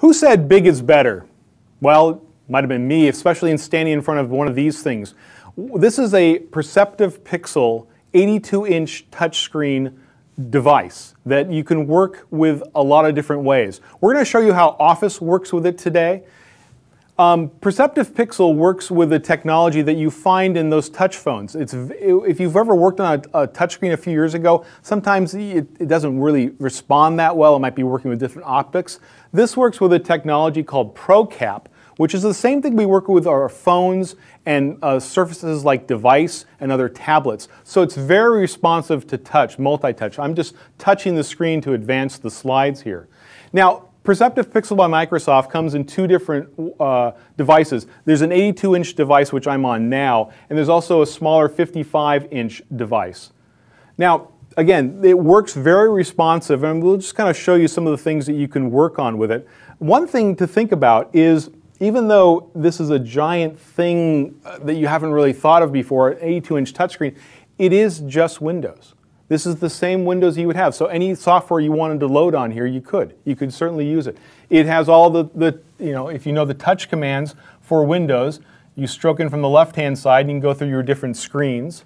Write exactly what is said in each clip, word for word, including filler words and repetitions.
Who said big is better? Well, it might have been me, especially in standing in front of one of these things. This is a Perceptive Pixel eighty-two inch touchscreen device that you can work with a lot of different ways. We're going to show you how Office works with it today. Um, Perceptive Pixel works with the technology that you find in those touch phones. It's, if you've ever worked on a, a touchscreen a few years ago, sometimes it, it doesn't really respond that well. It might be working with different optics. This works with a technology called ProCap, which is the same thing we work with our phones and uh, surfaces like device and other tablets. So it's very responsive to touch, multi-touch. I'm just touching the screen to advance the slides here. Now, Perceptive Pixel by Microsoft comes in two different uh, devices. There's an eighty-two inch device, which I'm on now, and there's also a smaller fifty-five inch device. Now, again, it works very responsive, and we'll just kind of show you some of the things that you can work on with it. One thing to think about is, even though this is a giant thing that you haven't really thought of before, an eighty-two inch touchscreen, it is just Windows. This is the same Windows you would have. So any software you wanted to load on here, you could. You could certainly use it. It has all the, the you know, if you know the touch commands for Windows, you stroke in from the left-hand side and you can go through your different screens.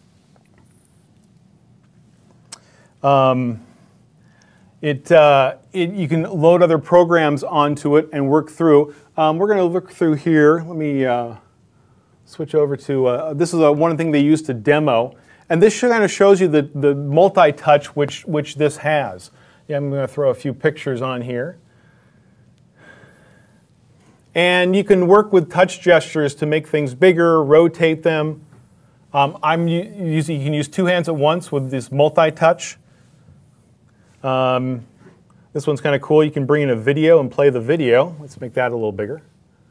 Um, It, uh, it, you can load other programs onto it and work through. Um, we're going to look through here. Let me uh, switch over to, uh, this is a, one thing they use to demo. And this kind of shows you the, the multi-touch which, which this has. Yeah, I'm going to throw a few pictures on here. And you can work with touch gestures to make things bigger, rotate them. Um, I'm using, you can use two hands at once with this multi-touch. Um, this one's kind of cool. You can bring in a video and play the video. Let's make that a little bigger.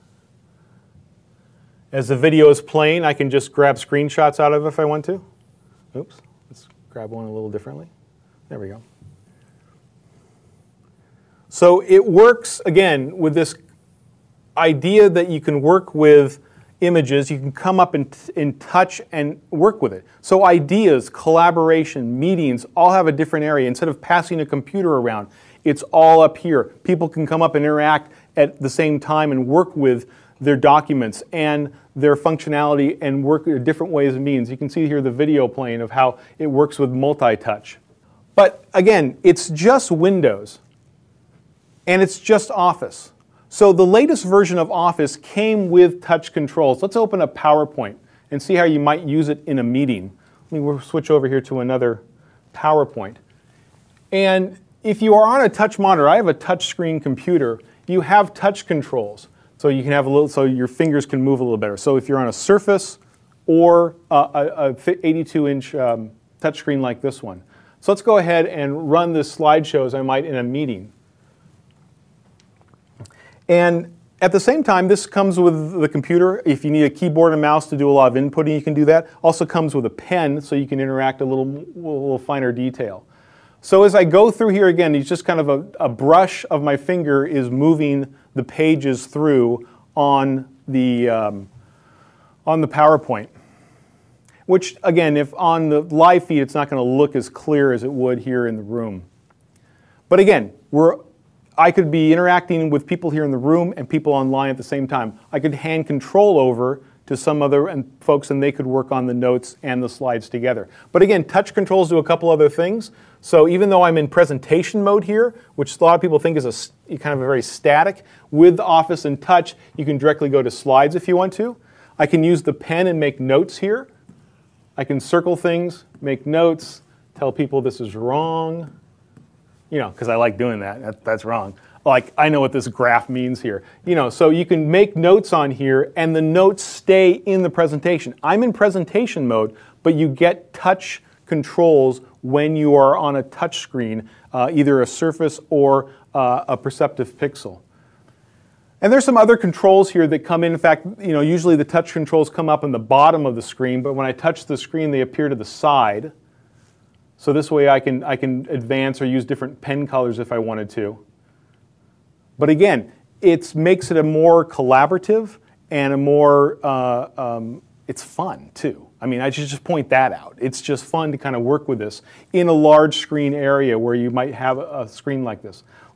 As the video is playing, I can just grab screenshots out of it if I want to. Oops, let's grab one a little differently. There we go. So it works, again, with this idea that you can work with images. You can come up and, and touch and work with it. So ideas, collaboration, meetings all have a different area. Instead of passing a computer around, it's all up here. People can come up and interact at the same time and work with their documents and their functionality and work in different ways and means. You can see here the video playing of how it works with multi-touch. But again, it's just Windows and it's just Office. So the latest version of Office came with touch controls. Let's open up PowerPoint and see how you might use it in a meeting. Let me switch over here to another PowerPoint. And if you are on a touch monitor, I have a touch screen computer, you have touch controls. So you can have a little, so your fingers can move a little better. So if you're on a Surface or a, a eighty-two inch um, touch screen like this one. So let's go ahead and run this slideshow as I might in a meeting. And at the same time, this comes with the computer. If you need a keyboard and mouse to do a lot of inputting, you can do that. Also comes with a pen, so you can interact a little, a little finer detail. So as I go through here again, it's just kind of a, a brush of my finger is moving the pages through on the, um, on the PowerPoint. Which, again, if on the live feed, it's not going to look as clear as it would here in the room. But again, we're I could be interacting with people here in the room and people online at the same time. I could hand control over to some other and folks and they could work on the notes and the slides together. But again, touch controls do a couple other things. So even though I'm in presentation mode here, which a lot of people think is a kind of a very static, with Office and touch, you can directly go to slides if you want to. I can use the pen and make notes here. I can circle things, make notes, tell people this is wrong. You know, because I like doing that. that. That's wrong. Like, I know what this graph means here. You know, so you can make notes on here, and the notes stay in the presentation. I'm in presentation mode, but you get touch controls when you are on a touch screen, uh, either a Surface or uh, a Perceptive Pixel. And there's some other controls here that come in. In fact, you know, usually the touch controls come up in the bottom of the screen, but when I touch the screen, they appear to the side. So this way I can, I can advance or use different pen colors if I wanted to. But again, it makes it a more collaborative and a more, uh, um, it's fun too. I mean, I should just point that out. It's just fun to kind of work with this in a large screen area where you might have a screen like this.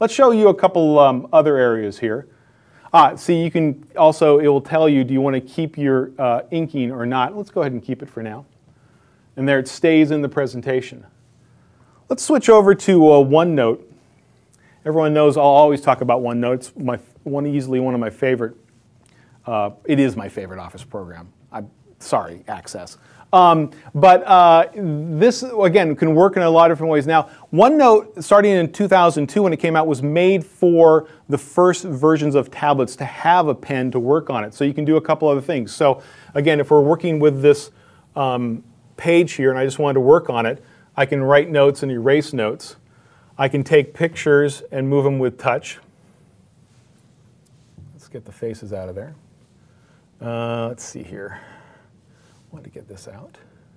Let's show you a couple um, other areas here. Ah, see, you can also, it will tell you, do you want to keep your uh, inking or not? Let's go ahead and keep it for now. And there it stays in the presentation. Let's switch over to uh, OneNote. Everyone knows I'll always talk about OneNote. It's my, one, easily one of my favorite, uh, it is my favorite Office program. I'm sorry, Access. Um, but uh, this, again, can work in a lot of different ways. Now, OneNote, starting in two thousand two when it came out, was made for the first versions of tablets to have a pen to work on it. So you can do a couple other things. So again, if we're working with this um, page here and I just wanted to work on it, I can write notes and erase notes. I can take pictures and move them with touch. Let's get the faces out of there. Uh, let's see here. I want to get this out.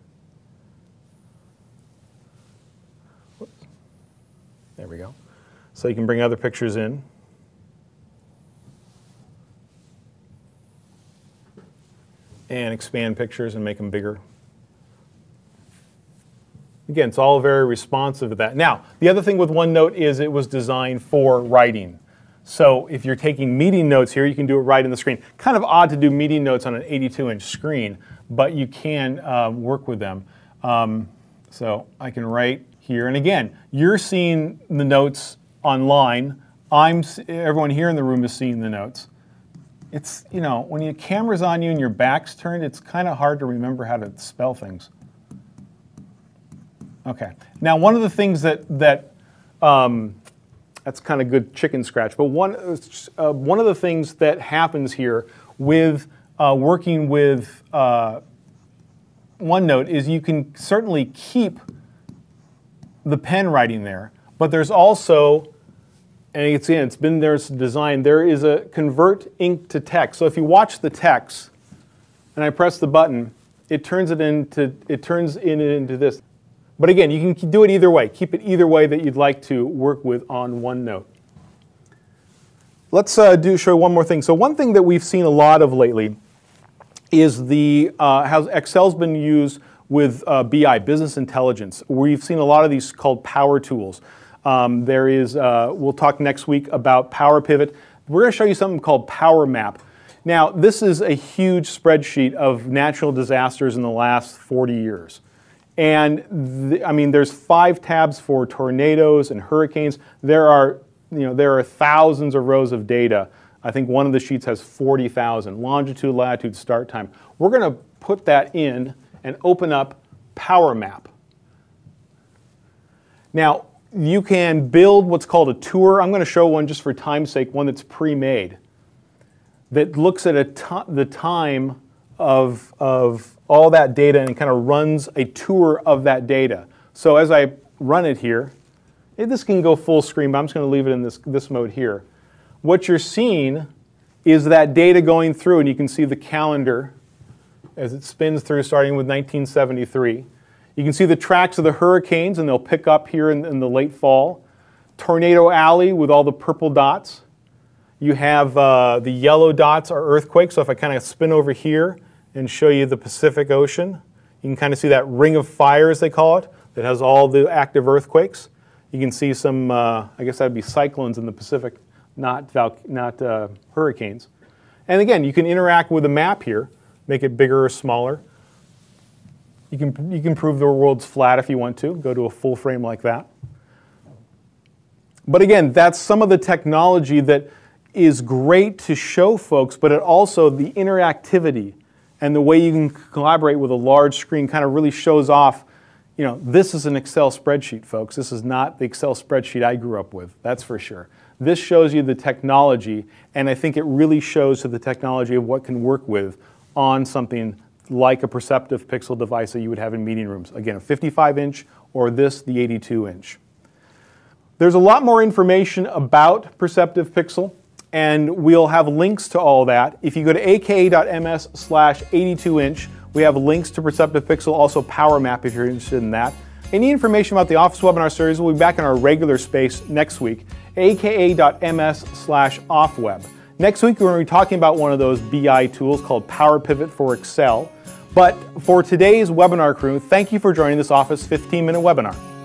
Whoops. There we go. So you can bring other pictures in. And expand pictures and make them bigger. Again, it's all very responsive to that. Now, the other thing with OneNote is it was designed for writing. So if you're taking meeting notes here, you can do it right in the screen. Kind of odd to do meeting notes on an eighty-two inch screen, but you can uh, work with them. Um, so I can write here. And again, you're seeing the notes online. I'm, everyone here in the room is seeing the notes. It's, you know, when your camera's on you and your back's turned, it's kind of hard to remember how to spell things. Okay. Now, one of the things that, that um, that's kind of good chicken scratch, but one, uh, one of the things that happens here with uh, working with uh, OneNote is you can certainly keep the pen writing there, but there's also, and it's, in, it's been there's designed, there is a convert ink to text. So if you watch the text and I press the button, it turns it into, it turns it into this. But again, you can do it either way. Keep it either way that you'd like to work with on OneNote. Let's uh, do show you one more thing. So one thing that we've seen a lot of lately is the uh, how Excel's been used with uh, B I, business intelligence. We've seen a lot of these called power tools. Um, there is, uh, we'll talk next week about Power Pivot. We're going to show you something called Power Map. Now, this is a huge spreadsheet of natural disasters in the last forty years. And th I mean, there's five tabs for tornadoes and hurricanes. There are, you know, there are thousands of rows of data. I think one of the sheets has forty thousand. Longitude, latitude, start time. We're going to put that in and open up Power Map. Now, you can build what's called a tour. I'm going to show one just for time's sake, one that's pre-made, that looks at a the time of, of all that data and kind of runs a tour of that data. So as I run it here, it, this can go full screen, but I'm just going to leave it in this, this mode here. What you're seeing is that data going through, and you can see the calendar as it spins through, starting with nineteen seventy-three. You can see the tracks of the hurricanes, and they'll pick up here in, in the late fall. Tornado Alley with all the purple dots. You have uh, the yellow dots are earthquakes. So if I kind of spin over here and show you the Pacific Ocean, you can kind of see that ring of fire, as they call it, that has all the active earthquakes. You can see some, uh, I guess that would be cyclones in the Pacific, not, not uh, hurricanes. And again, you can interact with the map here, make it bigger or smaller. You can, you can prove the world's flat if you want to, go to a full frame like that. But again, that's some of the technology that is great to show folks, but it also, the interactivity and the way you can collaborate with a large screen kind of really shows off, you know, this is an Excel spreadsheet, folks. This is not the Excel spreadsheet I grew up with, that's for sure. This shows you the technology, and I think it really shows to the technology of what can work with on something like a Perceptive Pixel device that you would have in meeting rooms. Again, a fifty-five inch, or this, the eighty-two inch. There's a lot more information about Perceptive Pixel, and we'll have links to all that. If you go to aka.ms slash 82 inch, we have links to Perceptive Pixel, also Power Map if you're interested in that. Any information about the Office webinar series will be back in our regular space next week, aka.ms slash offweb. Next week, we're going to be talking about one of those B I tools called Power Pivot for Excel. But for today's webinar crew, thank you for joining this Office fifteen minute webinar.